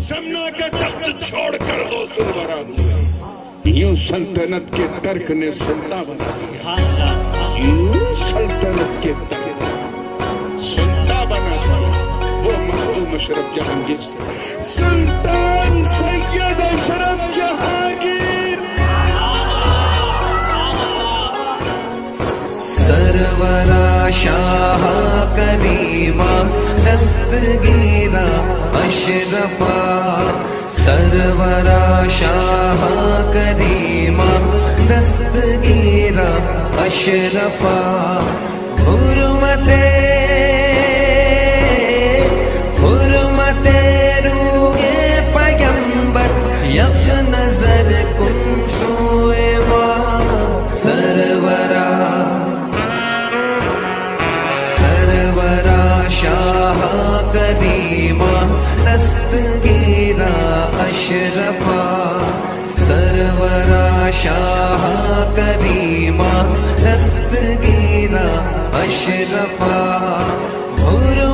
زمنا کا تخت چھوڑ کر دو سرورا دیا، یوں سلطنت کے ترک نے سلطان بنا دیا، یوں سلطنت کے ترک سلطان بنا دیا، وہ معصوم اشرف جہانگیر سے سلطان سید اشرف جہانگیر سرورا شاہ کریمہ دستگیرہ اشرفا، سرورا شاہ کریمہ دستگیرہ اشرفا، حرمت روح پیغمبر یک نظر کن سوئے ماں، سرورا شاہ کریمہ دستگیرہ اشرفا، سرورا شاہ کریمہ دستگیرہ اشرفا،